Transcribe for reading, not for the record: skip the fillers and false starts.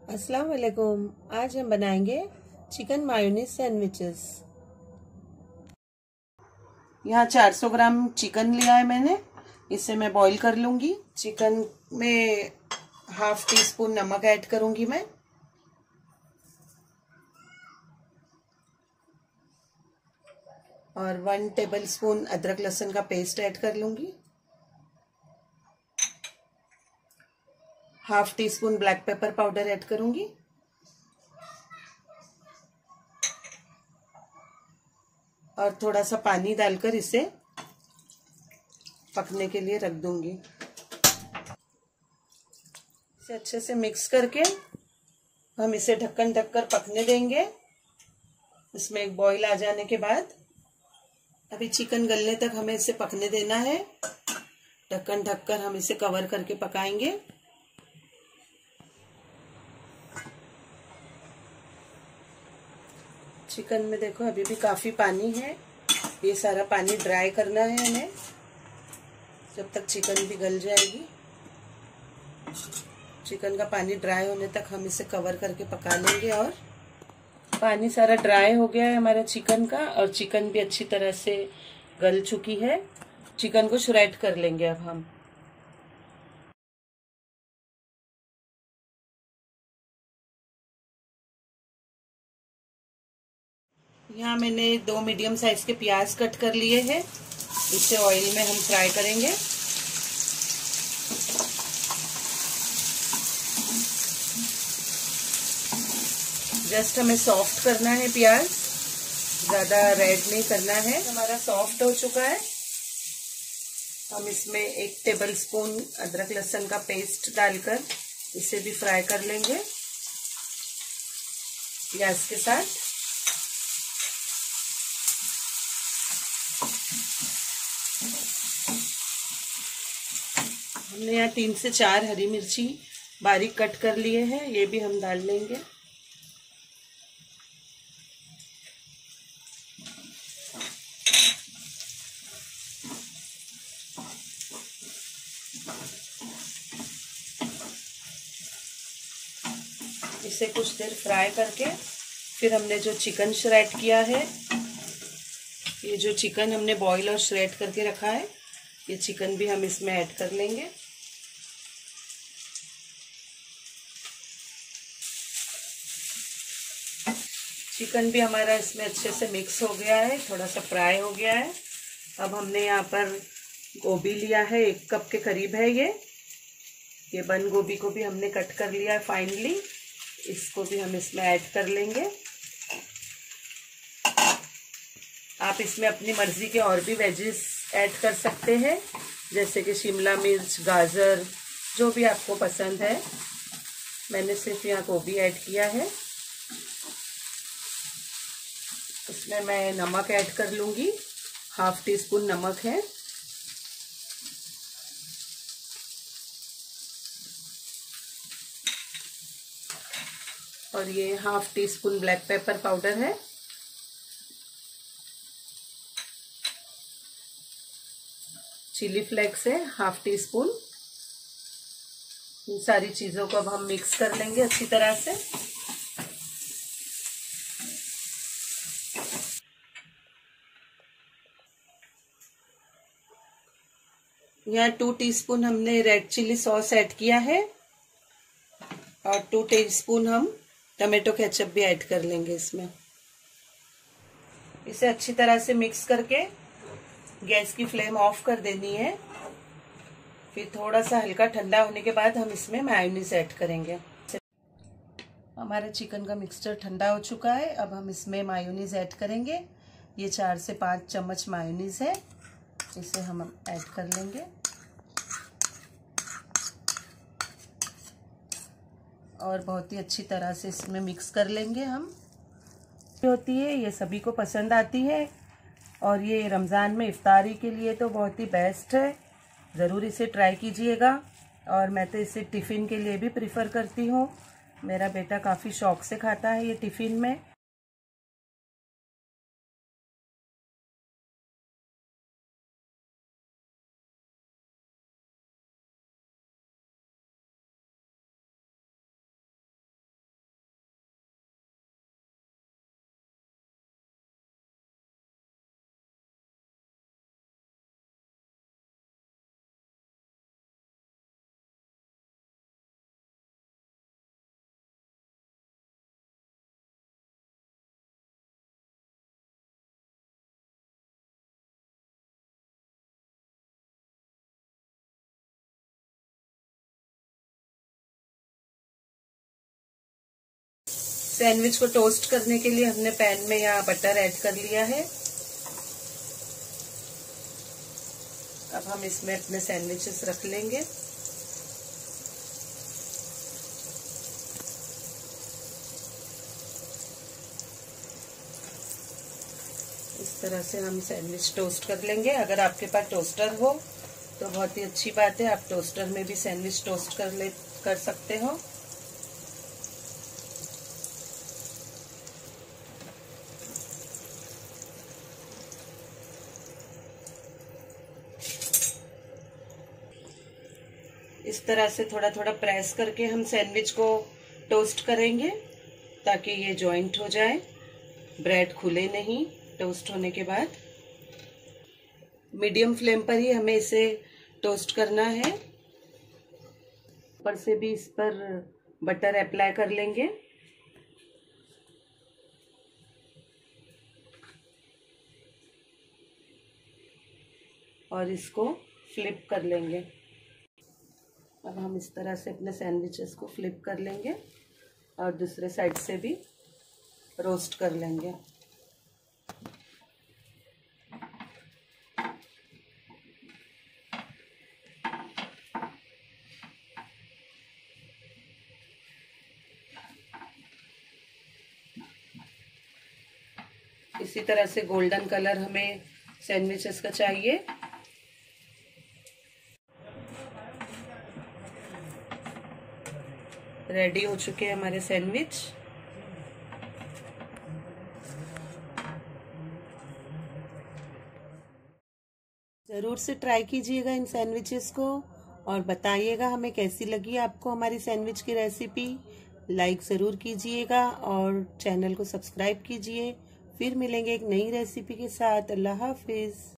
अस्सलाम वालेकुम। आज हम बनाएंगे चिकन मायोनीज सैंडविचेस। यहाँ 400 ग्राम चिकन लिया है मैंने। इसे मैं बॉईल कर लूंगी। चिकन में हाफ टी स्पून नमक ऐड करूंगी मैं, और 1 टेबल स्पून अदरक लहसुन का पेस्ट ऐड कर लूंगी। Half teaspoon black pepper powder add करूंगी, और थोड़ा सा पानी डालकर इसे पकने के लिए रख दूंगी। इसे अच्छे से मिक्स करके हम इसे ढक्कन ढककर पकने देंगे। इसमें एक बॉईल आ जाने के बाद अभी चिकन गलने तक हमें इसे पकने देना है। ढक्कन ढककर हम इसे कवर करके पकाएंगे। चिकन में देखो अभी भी काफी पानी है। ये सारा पानी ड्राई करना है हमें, जब तक चिकन भी गल जाएगी। चिकन का पानी ड्राई होने तक हम इसे कवर करके पका लेंगे। और पानी सारा ड्राई हो गया है हमारा चिकन का, और चिकन भी अच्छी तरह से गल चुकी है। चिकन को श्रेड कर लेंगे अब हम। यहाँ मैंने 2 मीडियम साइज के प्याज कट कर लिए हैं। इसे ऑयल में हम फ्राई करेंगे। जस्ट हमें सॉफ्ट करना है प्याज, ज्यादा रेड नहीं करना है। हमारा सॉफ्ट हो चुका है। हम इसमें 1 टेबल स्पून अदरक लहसुन का पेस्ट डालकर इसे भी फ्राई कर लेंगे प्याज के साथ। हमने यहाँ 3 से 4 हरी मिर्ची बारीक कट कर लिए हैं, ये भी हम डाल लेंगे। इसे कुछ देर फ्राई करके फिर हमने जो चिकन श्रेड किया है, ये जो चिकन हमने बॉईल और श्रेड करके रखा है, ये चिकन भी हम इसमें ऐड कर लेंगे। चिकन भी हमारा इसमें अच्छे से मिक्स हो गया है, थोड़ा सा फ्राई हो गया है। अब हमने यहाँ पर गोभी लिया है, 1 कप के करीब है ये बंद गोभी को भी हमने कट कर लिया है फाइनली। इसको भी हम इसमें ऐड कर लेंगे। आप इसमें अपनी मर्जी के और भी वेजेस ऐड कर सकते हैं, जैसे कि शिमला मिर्च, गाजर, जो भी आपको पसंद है। मैंने सिर्फ यहाँ गोभी ऐड किया है। इसमें मैं नमक ऐड कर लूँगी, हाफ टी स्पून नमक है। और ये half teaspoon black pepper powder है। चिली फ्लेक्स है हाफ टी स्पून। इन सारी चीजों को अब हम मिक्स कर लेंगे अच्छी तरह से। यहाँ 2 टीस्पून हमने रेड चिली सॉस ऐड किया है, और 2 टीस्पून हम टमाटो केचप भी ऐड कर लेंगे इसमें। इसे अच्छी तरह से मिक्स करके गैस की फ्लेम ऑफ कर देनी है। फिर थोड़ा सा हल्का ठंडा होने के बाद हम इसमें मायोनीज ऐड करेंगे। हमारा चिकन का मिक्सचर ठंडा हो चुका है। अब हम इसमें मायोनीज ऐड करेंगे। ये 4 से 5 चम्मच मायोनीज है, इसे हम ऐड कर लेंगे। और बहुत ही अच्छी तरह से इसमें मिक्स कर लेंगे हम। होती है, ये सभी को पसंद आती है, और ये रमज़ान में इफ्तारी के लिए तो बहुत ही बेस्ट है। ज़रूर इसे ट्राई कीजिएगा। और मैं तो इसे टिफ़िन के लिए भी प्रीफर करती हूँ। मेरा बेटा काफ़ी शौक से खाता है ये टिफ़िन में। सैंडविच को टोस्ट करने के लिए हमने पैन में यहाँ बटर ऐड कर लिया है। अब हम इसमें अपने सैंडविचेस रख लेंगे। इस तरह से हम सैंडविच टोस्ट कर लेंगे। अगर आपके पास टोस्टर हो तो बहुत ही अच्छी बात है, आप टोस्टर में भी सैंडविच टोस्ट कर सकते हो। इस तरह से थोड़ा थोड़ा प्रेस करके हम सैंडविच को टोस्ट करेंगे ताकि ये जॉइंट हो जाए, ब्रेड खुले नहीं टोस्ट होने के बाद। मीडियम फ्लेम पर ही हमें इसे टोस्ट करना है। ऊपर से भी इस पर बटर अप्लाई कर लेंगे। और इसको फ्लिप कर लेंगे। अब हम इस तरह से अपने सैंडविचेस को फ्लिप कर लेंगे और दूसरे साइड से भी रोस्ट कर लेंगे। इसी तरह से गोल्डन कलर हमें सैंडविचेस का चाहिए। रेडी हो चुके हैं हमारे सैंडविच। ज़रूर से ट्राई कीजिएगा इन सैंडविचेस को और बताइएगा हमें कैसी लगी आपको हमारी सैंडविच की रेसिपी। लाइक ज़रूर कीजिएगा और चैनल को सब्सक्राइब कीजिए। फिर मिलेंगे एक नई रेसिपी के साथ। अल्लाह हाफिज़।